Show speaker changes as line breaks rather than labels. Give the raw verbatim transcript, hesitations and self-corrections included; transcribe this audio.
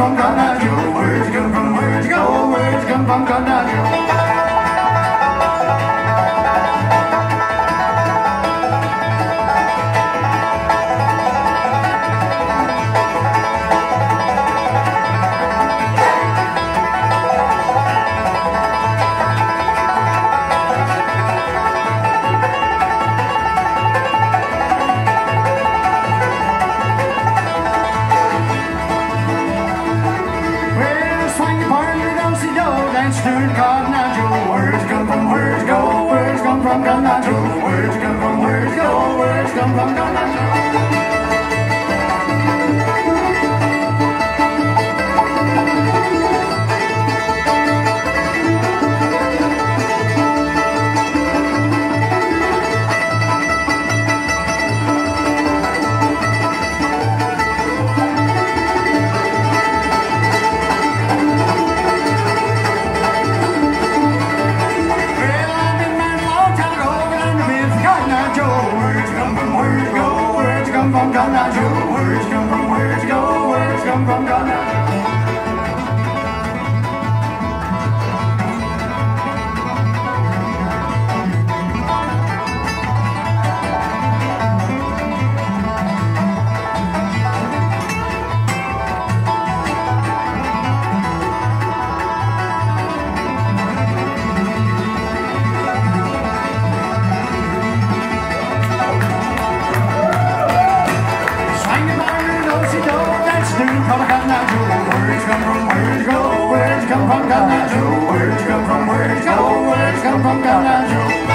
from Ghana Joe? Words come from, words go, words come from Ghana Joe. Dance to Ghana Joe. Words come from, words go, words come from Ghana Joe. Words come from, words go, words come from Ghana Joe. From Ghana Joe, words come from, words go, words come from Ghana. Words come from, words go, words come from Ghana Joe. Words come from, words go, words come from Ghana Joe.